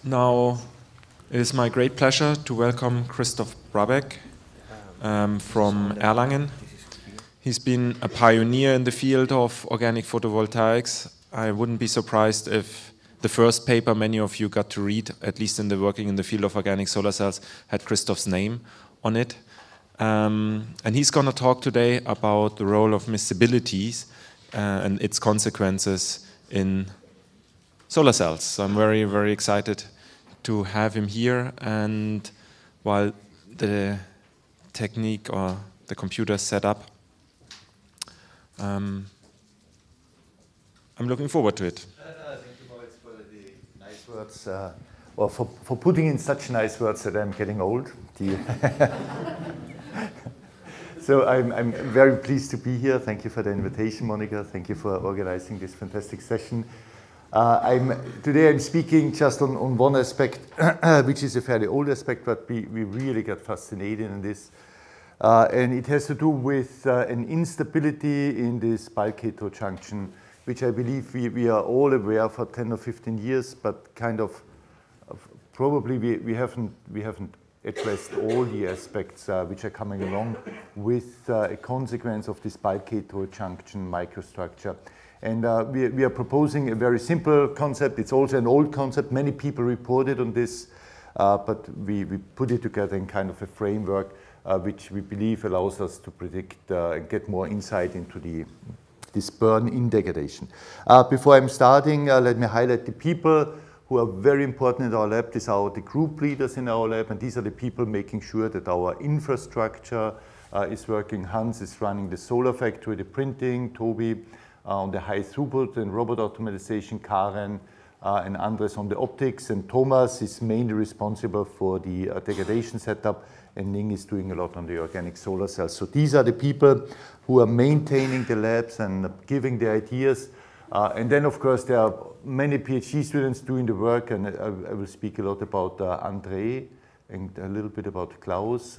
Now, it is my great pleasure to welcome Christoph Brabeck from Erlangen. He's been a pioneer in the field of organic photovoltaics. I wouldn't be surprised if the first paper many of you got to read, at least in the working in the field of organic solar cells, had Christoph's name on it. And he's going to talk today about the role of miscibilities and its consequences in solar cells. So I'm very, very excited to have him here. And while the technique or the computer is set up, I'm looking forward to it. Thank you, Moritz, for the nice words, or for putting in such nice words that I'm getting old. So I'm very pleased to be here. Thank you for the invitation, Monica. Thank you for organizing this fantastic session. Today I'm speaking just on one aspect, which is a fairly old aspect, but we really got fascinated in this. And it has to do with an instability in this bulk heterojunction, which I believe we are all aware for 10 or 15 years, but kind of probably we haven't addressed all the aspects which are coming along with a consequence of this bulk heterojunction microstructure. And we are proposing a very simple concept. It's also an old concept. Many people reported on this, but we put it together in kind of a framework which we believe allows us to predict and get more insight into this burn-in degradation. Before I'm starting, let me highlight the people who are very important in our lab. These are the group leaders in our lab, and these are the people making sure that our infrastructure is working. Hans is running the solar factory, the printing, Toby on the high throughput and robot automation, Karen and Andres on the optics, and Thomas is mainly responsible for the degradation setup, and Ning is doing a lot on the organic solar cells. So these are the people who are maintaining the labs and giving the ideas. And then, of course, there are many PhD students doing the work, and I will speak a lot about André and a little bit about Klaus.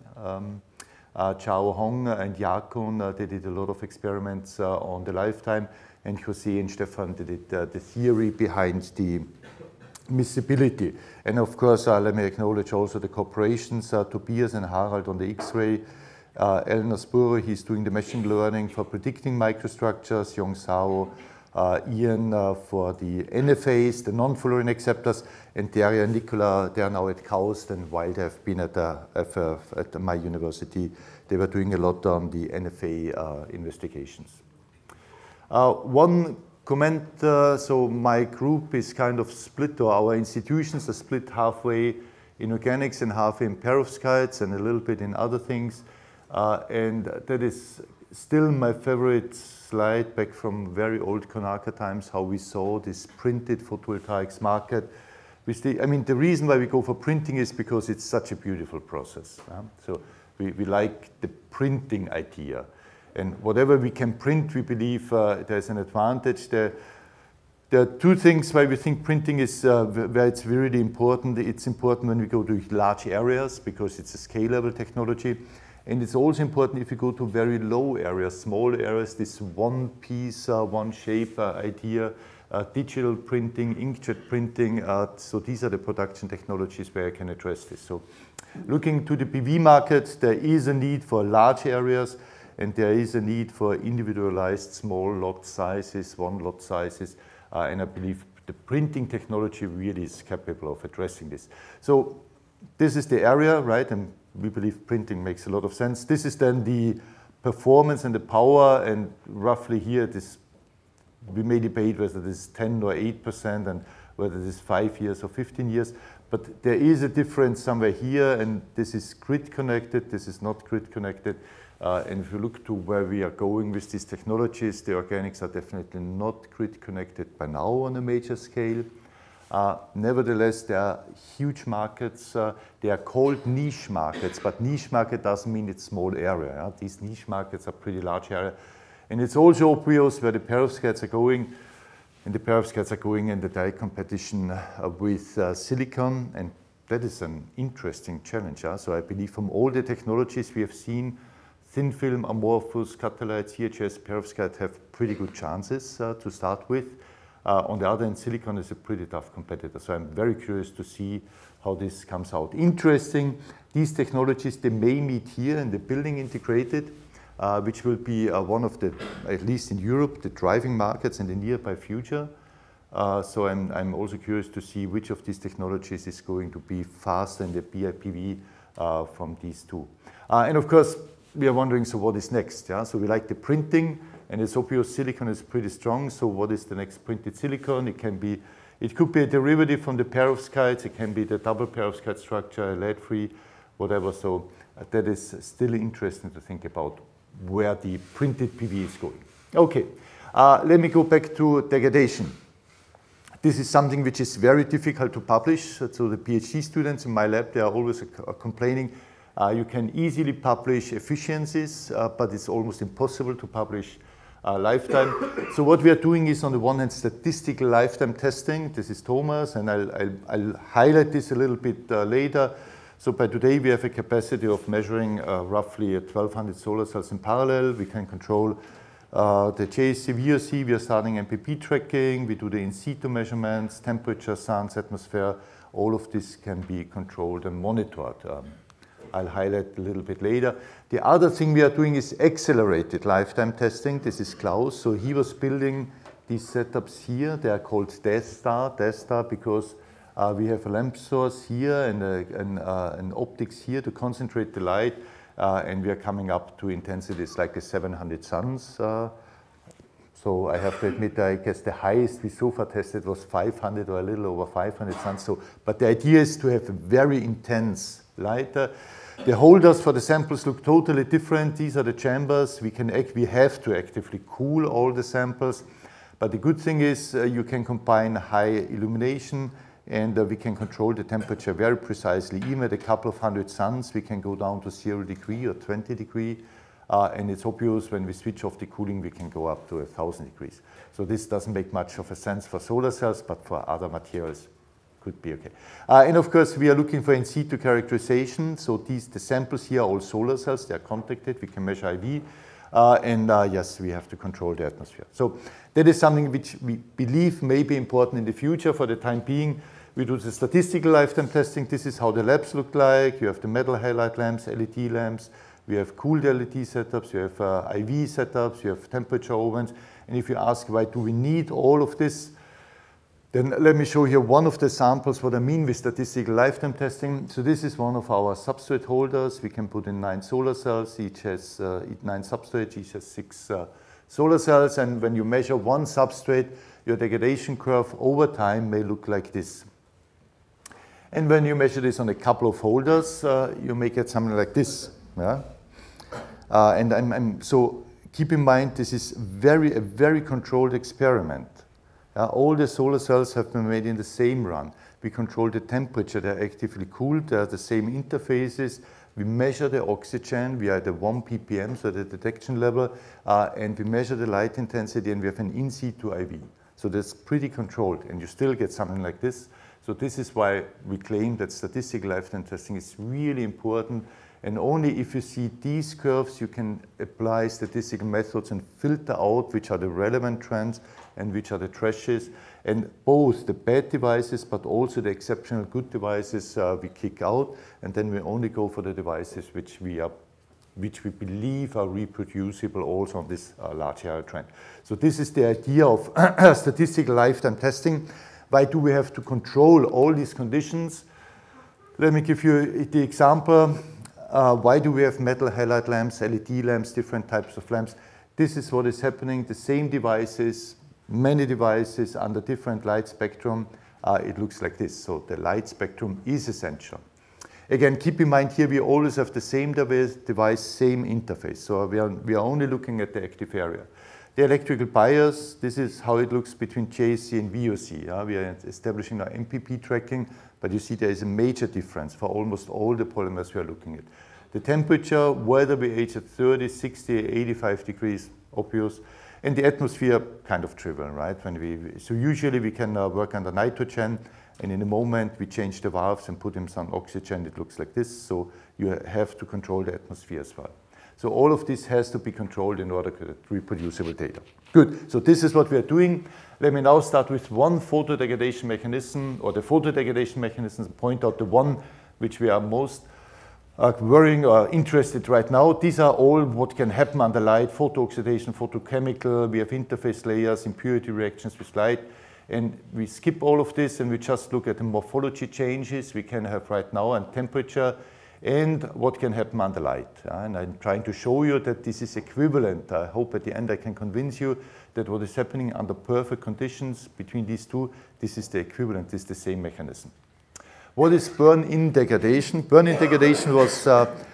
Chao Hong and Yakun, they did a lot of experiments on the lifetime, and Jose and Stefan did the theory behind the miscibility. And of course, let me acknowledge also the cooperations, Tobias and Harald on the X-ray, Elna Spuro, he's doing the machine learning for predicting microstructures, Yong Sao, Ian for the NFAs, the non-fullerene acceptors, and Daria and Nicola, they are now at KAUST, and while they have been at my university, they were doing a lot on the NFA investigations. One comment, so my group is kind of split, or our institutions are split halfway in organics and halfway in perovskites and a little bit in other things. And that is still my favorite slide back from very old Konarka times, how we saw this printed photovoltaics market. I mean, the reason why we go for printing is because it's such a beautiful process. So we like the printing idea. And whatever we can print, we believe there's an advantage there. There are two things why we think printing is where it's really important. It's important when we go to large areas because it's a scalable technology. And it's also important if you go to very low areas, small areas, this one piece, one shape idea, digital printing, inkjet printing. So these are the production technologies where I can address this. So looking to the PV market, there is a need for large areas, and there is a need for individualized small lot sizes, one lot sizes. And I believe the printing technology really is capable of addressing this. So this is the area, right? And we believe printing makes a lot of sense. This is then the performance and the power, and roughly here, we may debate whether this is 10 or 8% and whether this is 5 years or 15 years, but there is a difference somewhere here, and this is grid connected, this is not grid connected. And if you look to where we are going with these technologies, the organics are definitely not grid connected by now on a major scale. Nevertheless, there are huge markets. They are called niche markets, but niche market doesn't mean it's small area. These niche markets are pretty large area. And it's also obvious where the perovskites are going. And the perovskites are going in the direct competition with silicon. And that is an interesting challenge. So I believe from all the technologies we have seen, thin film, amorphous, Catalyte, CHS, perovskite have pretty good chances to start with. On the other hand, silicon is a pretty tough competitor. So I'm very curious to see how this comes out. Interesting, these technologies, they may meet here in the building integrated, which will be one of the, at least in Europe, the driving markets in the nearby future. So I'm also curious to see which of these technologies is going to be faster in the BIPV from these two. And of course, we are wondering, so what is next? Yeah? So we like the printing, and it's obvious silicon is pretty strong. So what is the next printed silicon? It could be a derivative from the perovskites. It can be the double perovskite structure, lead-free, whatever. So that is still interesting to think about where the printed PV is going. Okay, let me go back to degradation. This is something which is very difficult to publish. So the PhD students in my lab, they are always complaining, you can easily publish efficiencies, but it's almost impossible to publish lifetime. So what we are doing is, on the one hand, statistical lifetime testing. This is Thomas, and I'll highlight this a little bit later. So by today, we have a capacity of measuring roughly 1,200 solar cells in parallel. We can control the JSC, VOC. We are starting MPP tracking. We do the in situ measurements, temperature, sounds, atmosphere. All of this can be controlled and monitored. I'll highlight a little bit later. The other thing we are doing is accelerated lifetime testing. This is Klaus. So he was building these setups here. They are called Death Star because we have a lamp source here and an optics here to concentrate the light. And we are coming up to intensities like 700 suns. So I have to admit, I guess the highest we so far tested was 500 or a little over 500 suns. So, but the idea is to have a very intense light. The holders for the samples look totally different. These are the chambers. We have to actively cool all the samples. But the good thing is you can combine high illumination, and we can control the temperature very precisely. Even at a couple of hundred suns, we can go down to 0 degree or 20 degree. And it's obvious when we switch off the cooling, we can go up to 1,000 degrees. So this doesn't make much of a sense for solar cells, but for other materials, could be okay. And of course, we are looking for in situ characterization. So the samples here are all solar cells. They are contacted. We can measure IV. Yes, we have to control the atmosphere. So that is something which we believe may be important in the future. For the time being, we do the statistical lifetime testing. This is how the labs look like. You have the metal halide lamps, LED lamps. We have cooled LED setups. You have IV setups. You have temperature ovens. And if you ask why do we need all of this, then let me show you one of the samples, what I mean with statistical lifetime testing. So this is one of our substrate holders. We can put in 9 solar cells. Each has 9 substrates. Each has 6 solar cells. And when you measure one substrate, your degradation curve over time may look like this. And when you measure this on a couple of holders, you may get something like this. Yeah? So keep in mind, this is a very controlled experiment. All the solar cells have been made in the same run. We control the temperature. They're actively cooled. They're the same interfaces. We measure the oxygen. We are at the 1 ppm, so the detection level. And we measure the light intensity, and we have an in situ IV. So that's pretty controlled, and you still get something like this. So this is why we claim that statistical lifetime testing is really important. And only if you see these curves, you can apply statistical methods and filter out which are the relevant trends and which are the trashes. And both the bad devices, but also the exceptional good devices, we kick out. And then we only go for the devices which we believe are reproducible also on this large area trend. So this is the idea of statistical lifetime testing. Why do we have to control all these conditions? Let me give you the example. Why do we have metal halide lamps, LED lamps, different types of lamps? This is what is happening. The same devices, many devices under different light spectrum. It looks like this. So the light spectrum is essential. Again, keep in mind here we always have the same device, same interface. So we are only looking at the active area. The electrical bias, this is how it looks between JSC and VOC. We are establishing our MPP tracking, but you see there is a major difference for almost all the polymers we are looking at. The temperature, whether we age at 30, 60, 85 degrees, obvious. And the atmosphere, kind of trivial, right? So usually we can work under nitrogen, and in a moment we change the valves and put in some oxygen. It looks like this. So you have to control the atmosphere as well. So all of this has to be controlled in order to get reproducible data. Good, so this is what we are doing. Let me now start with one photodegradation mechanism, or the photodegradation mechanisms, point out the one which we are most worrying or interested right now. These are all what can happen under light: photooxidation, photochemical, we have interface layers, impurity reactions with light. And we skip all of this and we just look at the morphology changes we can have right now and temperature and what can happen under light. And I'm trying to show you that this is equivalent. I hope at the end I can convince you that what is happening under perfect conditions between these two, this is the equivalent, this is the same mechanism. What is burn-in degradation? Burn-in degradation was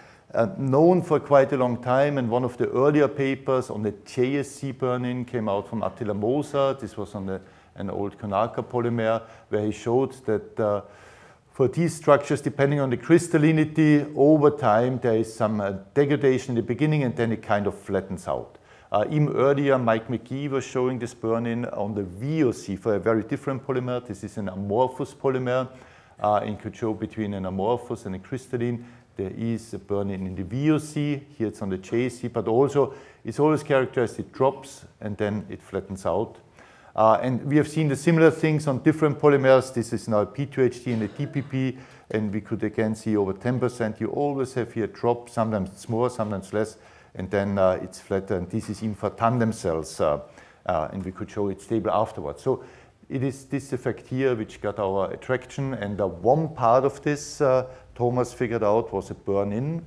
known for quite a long time, and one of the earlier papers on the JSC burn-in came out from Attila Moser. This was on an old Konarka polymer, where he showed that for these structures, depending on the crystallinity, over time there is some degradation in the beginning and then it kind of flattens out. Even earlier, Mike McGee was showing this burn-in on the VOC for a very different polymer. This is an amorphous polymer. And could show between an amorphous and a crystalline, there is a burn-in in the VOC. Here it's on the JSC, but also it's always characterized, it drops and then it flattens out. And we have seen the similar things on different polymers. This is now a P2HT and a TPP, and we could again see over 10%. You always have here a drop, sometimes it's more, sometimes less, and then it's flatter. And this is even for tandem cells, and we could show it stable afterwards. So it is this effect here which got our attraction, and one part of this Thomas figured out was a burn-in.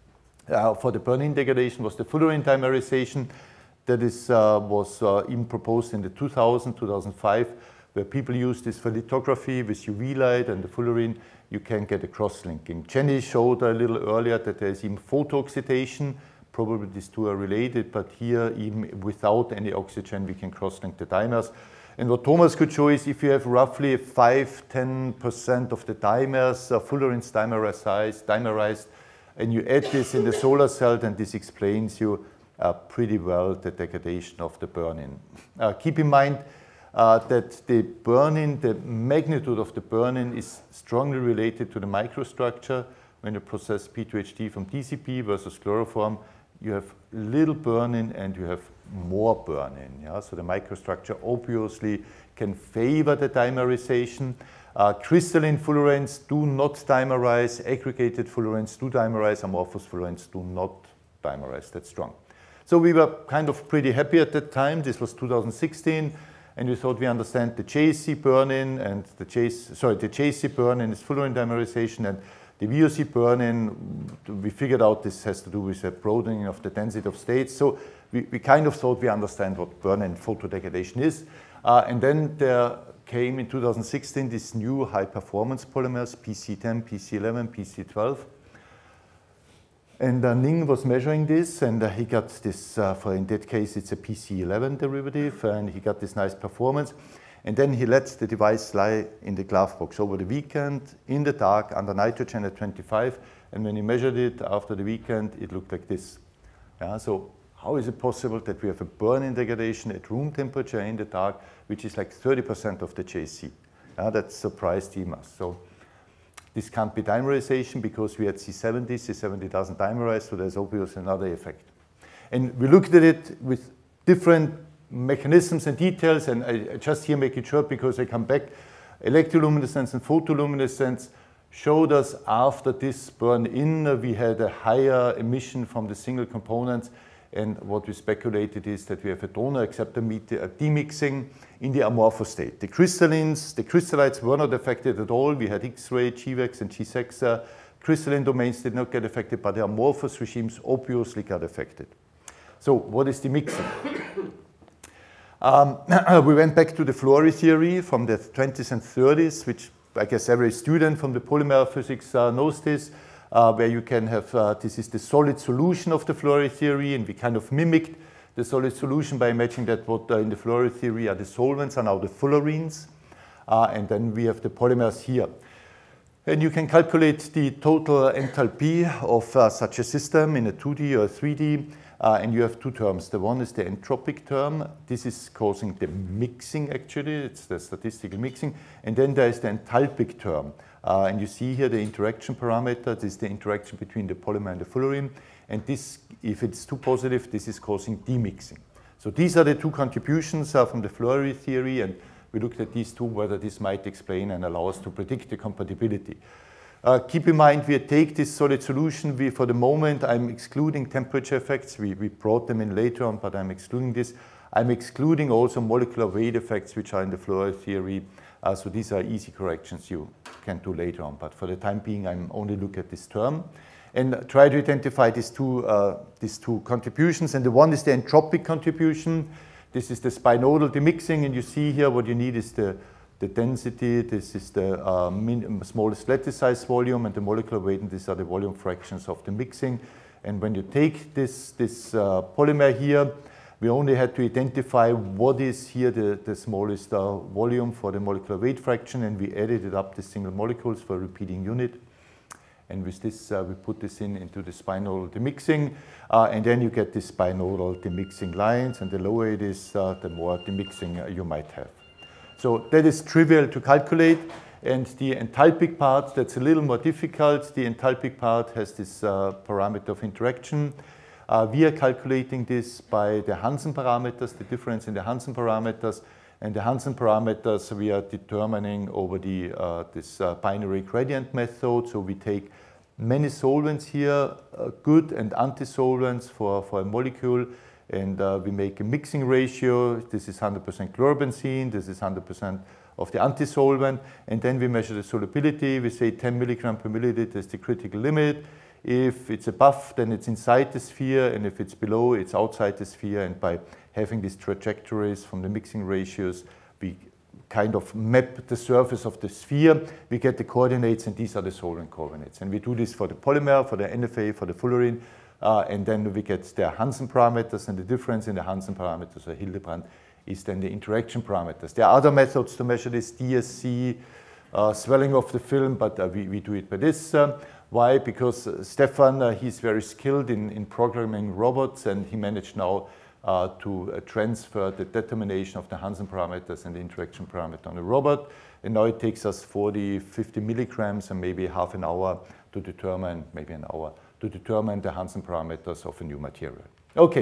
For the burn-in degradation was the fullerene dimerization. That is, was even proposed in the 2005, where people use this for lithography with UV light and the fullerene. You can get a cross-linking. Jenny showed a little earlier that there is even photo-oxidation. Probably these two are related, but here, even without any oxygen, we can cross-link the dimers. And what Thomas could show is if you have roughly 5–10% of the dimers, fullerenes dimerized, and you add this in the solar cell, then this explains you pretty well the degradation of the burn-in. Keep in mind that the burn-in, the magnitude of the burn-in is strongly related to the microstructure. When you process P2HT from DCP versus chloroform, you have little burn-in and you have more burn-in. Yeah? So the microstructure obviously can favor the dimerization. Crystalline fullerenes do not dimerize, aggregated fullerenes do dimerize, amorphous fullerenes do not dimerize. That's strong. So we were kind of pretty happy at that time. This was 2016, and we thought we understand the JSC burn-in and the JSC burn-in is fullerene dimerization, and the VOC burn-in, we figured out this has to do with a broadening of the density of states. So we kind of thought we understand what burn-in photodegradation is. And then there came in 2016 these new high-performance polymers, PC10, PC11, PC12. And Ning was measuring this, and he got this, in that case, it's a PC11 derivative, and he got this nice performance. And then he let the device lie in the glove box over the weekend, in the dark, under nitrogen at 25. And when he measured it after the weekend, it looked like this. Yeah, so how is it possible that we have a burn-in degradation at room temperature in the dark, which is like 30% of the JC? Yeah, that surprised us. So this can't be dimerization because we had C70. C70 doesn't dimerize, so there's obviously another effect. And we looked at it with different mechanisms and details, and I just here make it short because I come back. Electroluminescence and photoluminescence showed us after this burn-in, we had a higher emission from the single components, and what we speculated is that we have a donor acceptor demixing in the amorphous state. The crystallines, the crystallites were not affected at all. We had X-ray, GVEX, and G-SEXA. Crystalline domains did not get affected, but the amorphous regimes obviously got affected. So what is the mixing? We went back to the Flory theory from the 20s and 30s, which I guess every student from the polymer physics knows this, where you can have, this is the solid solution of the Flory theory, and we kind of mimicked the solid solution by imagining that what in the Flory theory are the solvents are now the fullerenes, and then we have the polymers here. And you can calculate the total enthalpy of such a system in a 2D or 3D, and you have two terms. The one is the entropic term. This is causing the mixing, actually. It's the statistical mixing. And then there is the enthalpic term. And you see here the interaction parameter. This is the interaction between the polymer and the fullerene. and this, if it's too positive, this is causing demixing. So these are the two contributions from the Flory theory, and we looked at these two, whether this might explain and allow us to predict the compatibility. Keep in mind, we take this solid solution. For the moment, I'm excluding temperature effects. We brought them in later on, but I'm excluding this. I'm excluding also molecular weight effects, which are in the Flory theory. So these are easy corrections you can do later on. But for the time being, I'm only looking at this term and try to identify these two contributions. And the one is the entropic contribution. This is the spinodal demixing, and you see here what you need is the density. This is the smallest lattice size volume, and the molecular weight, and these are the volume fractions of the mixing. And when you take this polymer here, we only had to identify what is here the smallest volume for the molecular weight fraction, and we added it up the single molecules for a repeating unit. And with this, we put this into the spinodal demixing, and then you get the spinodal demixing lines, and the lower it is, the more demixing you might have. So that is trivial to calculate, and the enthalpic part, that's a little more difficult. The enthalpic part has this parameter of interaction. We are calculating this by the Hansen parameters, the difference in the Hansen parameters, and the Hansen parameters we are determining over this binary gradient method. So we take many solvents here, good and anti-solvents for a molecule, and we make a mixing ratio. This is 100% chlorobenzene, this is 100% of the anti-solvent, and then we measure the solubility. We say 10 milligram per milliliter is the critical limit. If it's above, then it's inside the sphere, and if it's below, it's outside the sphere. And by having these trajectories from the mixing ratios, we kind of map the surface of the sphere. We get the coordinates, and these are the solvent coordinates. And we do this for the polymer, for the NFA, for the fullerene, and then we get the Hansen parameters, and the difference in the Hansen parameters, or Hildebrand, is then the interaction parameters. There are other methods to measure this, DSC, swelling of the film, but we do it by this. Why? Because Stefan, he's very skilled in programming robots, and he managed now to transfer the determination of the Hansen parameters and the interaction parameter on the robot. And now it takes us 40, 50 milligrams and maybe half an hour to determine, maybe an hour, to determine the Hansen parameters of a new material. Okay,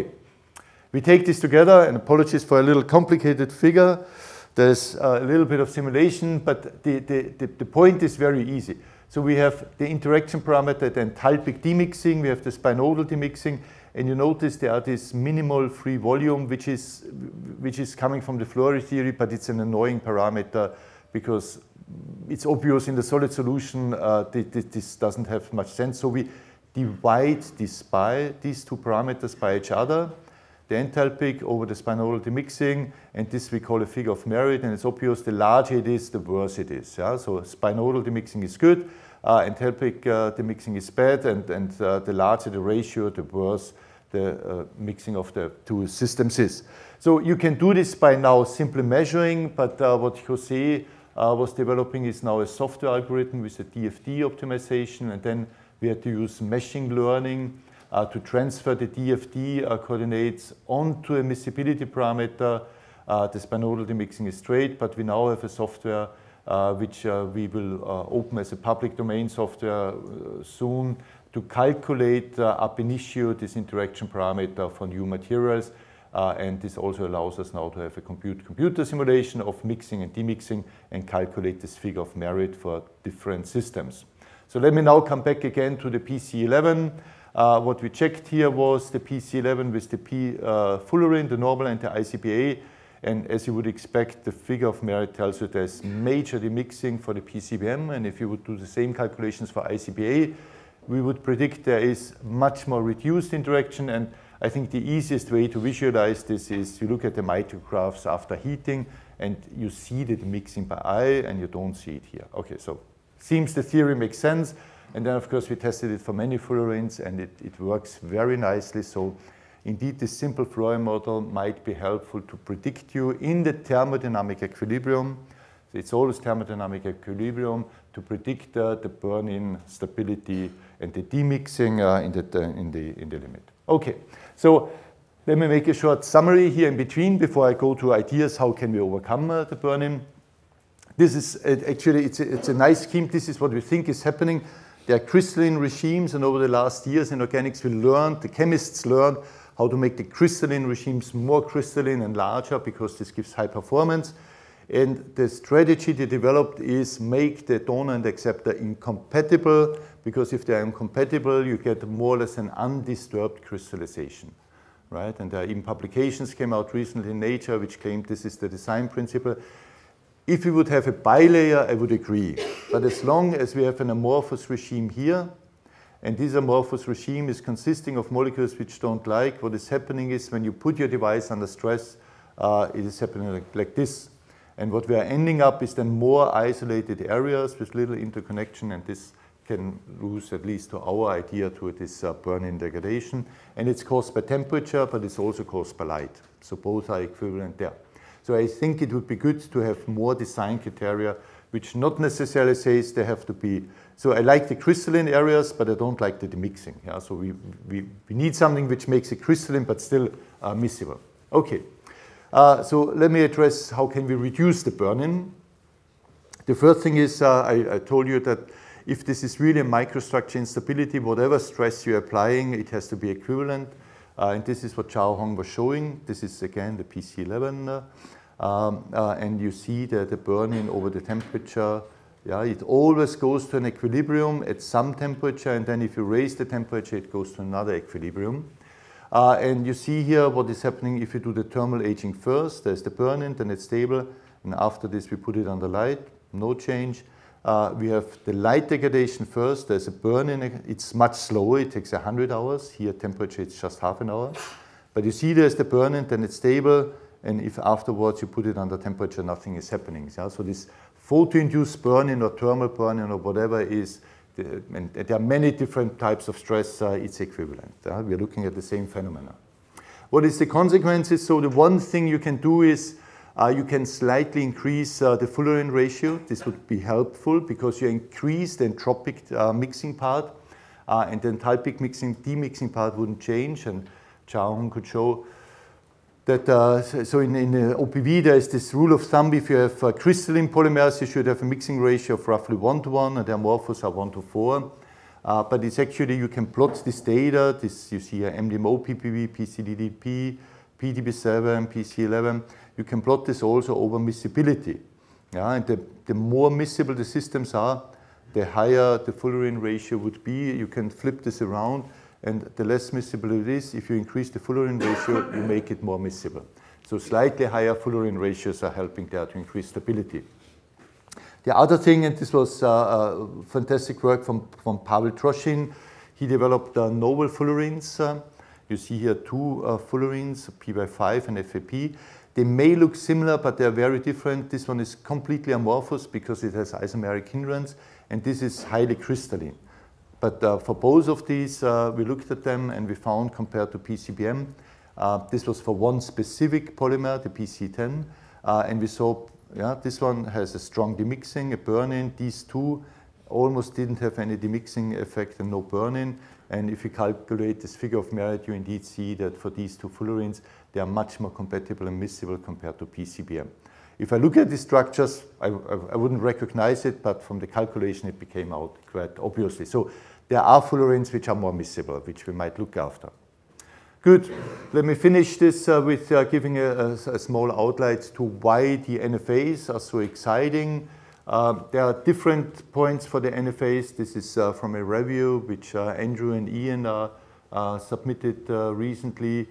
we take this together, and apologies for a little complicated figure. There's a little bit of simulation, but the point is very easy. So we have the interaction parameter, the enthalpic demixing, we have the spinodal demixing, and you notice there are this minimal free volume, which is coming from the Flory theory, but it's an annoying parameter because it's obvious in the solid solution this doesn't have much sense. So we divide these two parameters by each other, the enthalpic over the spinodal demixing, and this we call a figure of merit, and it's obvious the larger it is, the worse it is. Yeah? So spinodal demixing is good, enthalpic demixing is bad, and the larger the ratio, the worse the mixing of the two systems is. So you can do this by now simply measuring, but what Jose was developing is now a software algorithm with a DFT optimization, and then we had to use machine learning to transfer the DFT coordinates onto a miscibility parameter. The spinodal demixing is straight, but we now have a software which we will open as a public domain software soon to calculate ab initio this interaction parameter for new materials. And this also allows us now to have a computer simulation of mixing and demixing and calculate this figure of merit for different systems. So let me now come back again to the PC11. What we checked here was the PC11 with the fullerene, the normal, and the ICBA. And as you would expect, the figure of merit tells you there's major demixing for the PCBM. And if you would do the same calculations for ICBA, we would predict there is much more reduced interaction. And I think the easiest way to visualize this is you look at the micrographs after heating, and you see the mixing by eye, and you don't see it here. Okay, so seems the theory makes sense. And then, of course, we tested it for many fullerenes, and it works very nicely. So indeed, this simple Flory model might be helpful to predict you in the thermodynamic equilibrium. So it's always thermodynamic equilibrium to predict the burn-in stability and the demixing in the limit. Okay, so let me make a short summary here in between before I go to ideas how can we overcome the burn-in. This is actually, it's a nice scheme. This is what we think is happening. There are crystalline regimes, and over the last years in organics we learned, the chemists learned how to make the crystalline regimes more crystalline and larger because this gives high performance. And the strategy they developed is make the donor and acceptor incompatible, because if they are incompatible, you get more or less an undisturbed crystallization, right? And there are even publications came out recently in Nature which claim this is the design principle. If we would have a bilayer, I would agree. But as long as we have an amorphous regime here, and this amorphous regime is consisting of molecules which don't like, what is happening is when you put your device under stress, it is happening like this. And what we are ending up is then more isolated areas with little interconnection, and this can lose, at least to our idea, to this burn-in degradation. And it's caused by temperature, but it's also caused by light. So both are equivalent there. So I think it would be good to have more design criteria, which not necessarily says they have to be. So I like the crystalline areas, but I don't like the demixing. Yeah? So we need something which makes it crystalline, but still miscible. Okay. So let me address how can we reduce the burn-in. The first thing is I told you that if this is really a microstructure instability, whatever stress you're applying, it has to be equivalent. And this is what Chao Hong was showing. This is again the PC11. And you see that the burn-in over the temperature, yeah, it always goes to an equilibrium at some temperature, and then if you raise the temperature, it goes to another equilibrium. And you see here what is happening if you do the thermal aging first. There's the burn-in, then it's stable, and after this we put it under light, no change. We have the light degradation first. There's a burn-in, it's much slower, it takes 100 hours. Here temperature, it's just half an hour. But you see there's the burn-in, then it's stable, and if afterwards you put it under temperature, nothing is happening. Yeah? So this photo-induced burn-in or thermal burn-in or whatever is, and there are many different types of stress, it's equivalent. We're looking at the same phenomena. What is the consequences? So the one thing you can do is you can slightly increase the fullerene ratio. This would be helpful because you increase the entropic mixing part, and the enthalpic mixing, demixing part wouldn't change. And Chao Hong could show that, so in OPV there is this rule of thumb: if you have crystalline polymers, you should have a mixing ratio of roughly 1:1, and the amorphous are 1:4. But it's actually, you can plot this data. This you see here, MDMO, PPV, PCDDP, PDB7, PC11. You can plot this also over miscibility. Yeah? And the more miscible the systems are, the higher the fullerene ratio would be. You can flip this around, and the less miscible it is, if you increase the fullerene ratio, you make it more miscible. So slightly higher fullerene ratios are helping there to increase stability. The other thing, and this was fantastic work from Pavel Troshin, he developed novel fullerenes. You see here two fullerenes, P/5 and FAP. They may look similar, but they're very different. This one is completely amorphous because it has isomeric hindrance, and this is highly crystalline. But for both of these, we looked at them and we found, compared to PCBM, this was for one specific polymer, the PC10, and we saw, yeah, this one has a strong demixing, a burn-in. These two almost didn't have any demixing effect and no burn-in. And if you calculate this figure of merit, you indeed see that for these two fullerenes, they are much more compatible and miscible compared to PCBM. If I look at the structures, I wouldn't recognize it, but from the calculation it became out quite obviously. So there are fullerenes which are more miscible, which we might look after. Good. Let me finish this with giving a small outline to why the NFAs are so exciting. There are different points for the NFAs. This is from a review which Andrew and Ian submitted recently.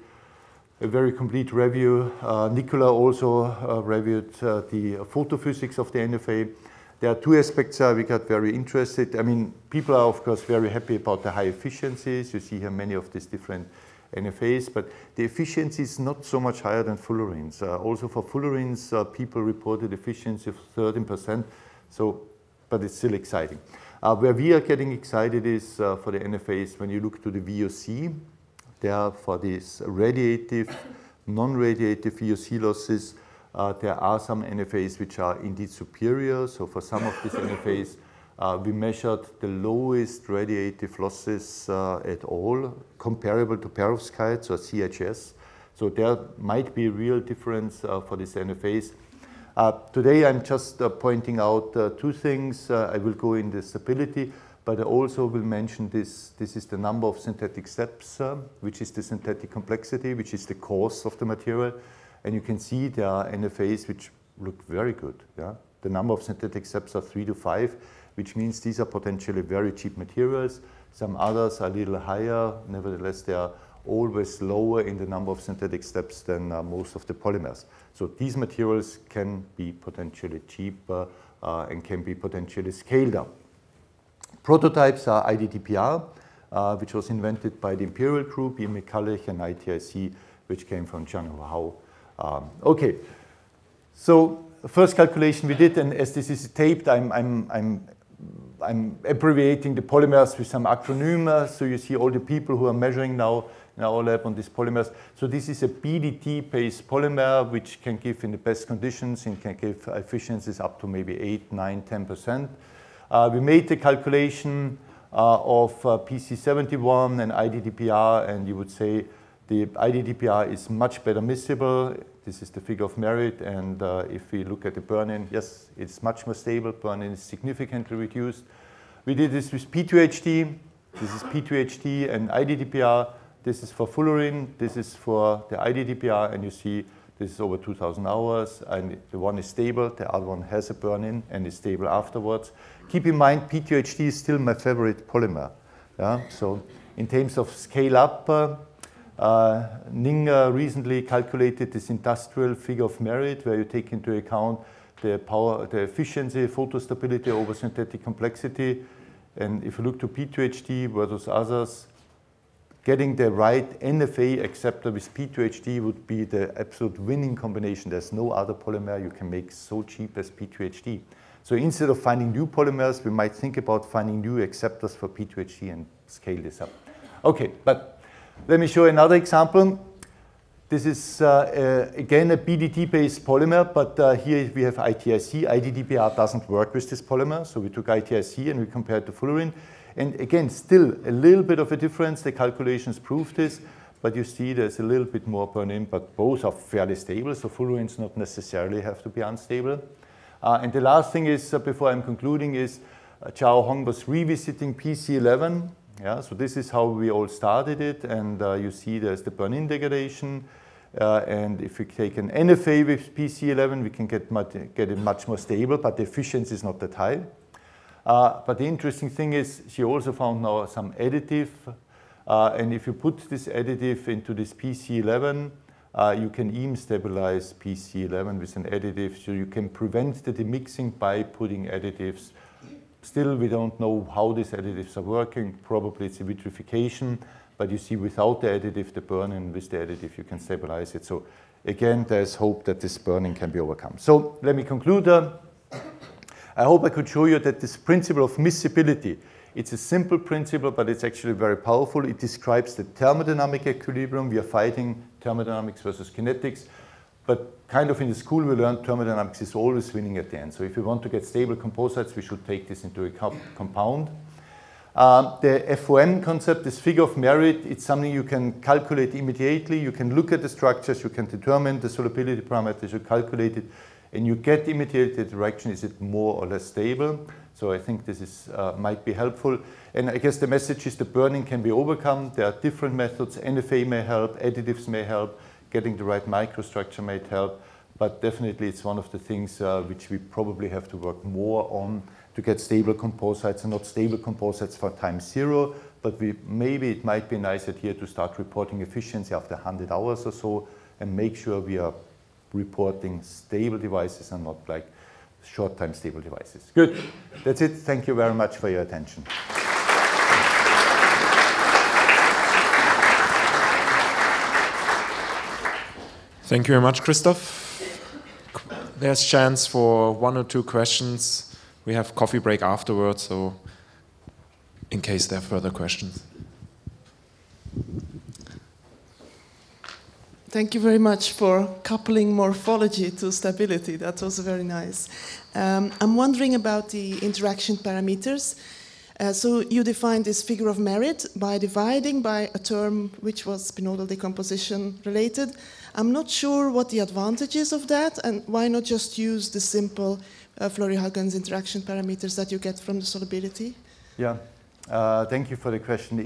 A very complete review. Nicola also reviewed the photophysics of the NFA. There are two aspects we got very interested. I mean, people are of course very happy about the high efficiencies. You see here many of these different NFAs, but the efficiency is not so much higher than fullerenes. Also for fullerenes, people reported efficiency of 13%, so, but it's still exciting. Where we are getting excited is for the NFAs when you look to the VOC. There for these radiative, non-radiative VOC losses, there are some NFAs which are indeed superior. So for some of these NFAs, we measured the lowest radiative losses at all, comparable to perovskites or CHS. So there might be a real difference for these NFAs. Today I'm just pointing out two things. I will go in the stability, but I also will mention this is the number of synthetic steps, which is the synthetic complexity, which is the cost of the material. And you can see there are NFAs which look very good. Yeah? The number of synthetic steps are 3 to 5, which means these are potentially very cheap materials. Some others are a little higher. Nevertheless, they are always lower in the number of synthetic steps than most of the polymers. So these materials can be potentially cheaper and can be potentially scaled up. Prototypes are IDDPR, which was invented by the Imperial Group, Ian McCulloch, and ITIC, which came from Jiang Hao. Okay, so the first calculation we did, and as this is taped, I'm abbreviating the polymers with some acronym, so you see all the people who are measuring now in our lab on these polymers. So this is a BDT-based polymer, which can give in the best conditions and can give efficiencies up to maybe 8, 9, 10%. We made the calculation of PC71 and IDDPR, and you would say the IDDPR is much better miscible. This is the figure of merit, and if we look at the burn-in, yes, it's much more stable. Burn-in is significantly reduced. We did this with P2HT. This is P2HT and IDDPR. This is for fullerene. This is for the IDDPR, and you see this is over 2,000 hours, and the one is stable. The other one has a burn-in and is stable afterwards. Keep in mind, P2HT is still my favorite polymer. Yeah? So in terms of scale-up, Ning recently calculated this industrial figure of merit where you take into account the power, the efficiency, photostability over synthetic complexity. And if you look to P2HT versus others, getting the right NFA acceptor with P2HT would be the absolute winning combination. There's no other polymer you can make so cheap as P2HT. So instead of finding new polymers, we might think about finding new acceptors for P2HT and scale this up. Okay, but let me show another example. This is, again, a BDT-based polymer, but here we have ITIC. IDDPR doesn't work with this polymer, so we took ITIC and we compared to fullerene. And again, still a little bit of a difference. The calculations prove this, but you see there's a little bit more burn-in, but both are fairly stable, so fullerenes not necessarily have to be unstable. And the last thing is, before I'm concluding, is Chao Hong was revisiting PC11. Yeah, so this is how we all started it, and you see there's the burn-in degradation, and if we take an NFA with PC11, we can get it much more stable, but the efficiency is not that high. But the interesting thing is she also found now some additive, and if you put this additive into this PC11, you can even stabilize PC11 with an additive, so you can prevent the demixing by putting additives. Still, we don't know how these additives are working. Probably it's a vitrification, but you see without the additive, the burn-in, with the additive, you can stabilize it. So again, there's hope that this burning can be overcome. So let me conclude. I hope I could show you that this principle of miscibility, it's a simple principle, but it's actually very powerful. It describes the thermodynamic equilibrium. We are fighting thermodynamics versus kinetics. But kind of in the school, we learned thermodynamics is always winning at the end. So if we want to get stable composites, we should take this into a compound. The FOM concept, this figure of merit, it's something you can calculate immediately. You can look at the structures, you can determine the solubility parameters, you calculate it, and you get immediately the direction, is it more or less stable? So I think this is, might be helpful. And I guess the message is the burning can be overcome. There are different methods. NFA may help, additives may help. Getting the right microstructure might help, but definitely it's one of the things which we probably have to work more on to get stable composites, and not stable composites for time 0, but maybe it might be a nice idea to start reporting efficiency after 100 hours or so, and make sure we are reporting stable devices and not like short time stable devices. Good, that's it. Thank you very much for your attention. Thank you very much, Christoph. There's chance for 1 or 2 questions. We have coffee break afterwards, so in case there are further questions. Thank you very much for coupling morphology to stability. That was very nice. I'm wondering about the interaction parameters. So you defined this figure of merit by dividing by a term which was spinodal decomposition related. I'm not sure what the advantage is of that, and why not just use the simple Fleury-Huggins interaction parameters that you get from the solubility? Yeah, Thank you for the question.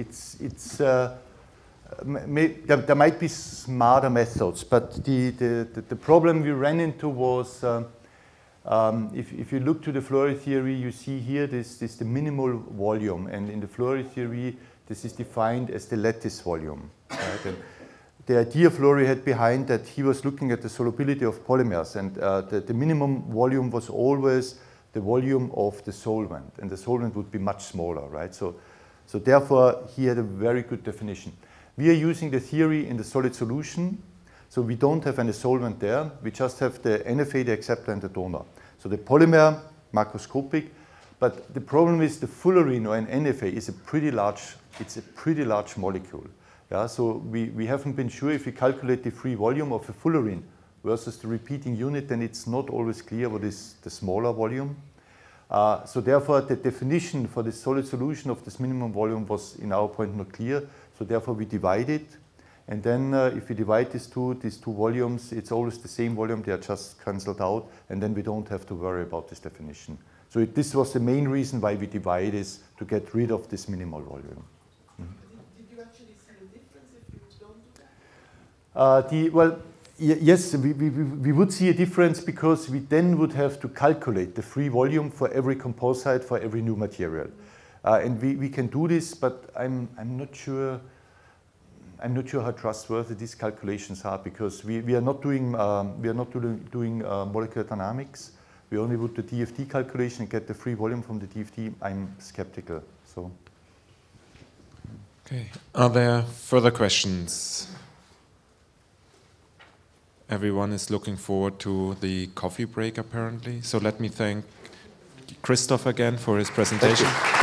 There might be smarter methods, but the problem we ran into was if you look to the Flory theory, you see here this is the minimal volume, and in the Flory theory, this is defined as the lattice volume. Right? And the idea Flory had behind that, he was looking at the solubility of polymers, and the minimum volume was always the volume of the solvent, and the solvent would be much smaller, right? So therefore, he had a very good definition. We are using the theory in the solid solution, so we don't have any solvent there. We just have the NFA, the acceptor, and the donor. So the polymer, macroscopic, but the problem is the fullerene or an NFA is a pretty large molecule. Yeah, so we haven't been sure if we calculate the free volume of a fullerene versus the repeating unit, then it's not always clear what is the smaller volume. So therefore, the definition for the solid solution of this minimum volume was, in our point, not clear. So therefore, we divide it. And then if we divide these two volumes, it's always the same volume. They are just cancelled out. And then we don't have to worry about this definition. So this was the main reason why we divide this, to get rid of this minimal volume. Did you actually see a difference if you don't do that? Well, yes, we would see a difference, because we then would have to calculate the free volume for every composite, for every new material. And we can do this, but I'm not sure how trustworthy these calculations are, because we are not doing molecular dynamics. We only would the DFT calculation and get the free volume from the DFT. I'm skeptical. So. Okay. Are there further questions? Everyone is looking forward to the coffee break, apparently. So let me thank Christoph again for his presentation.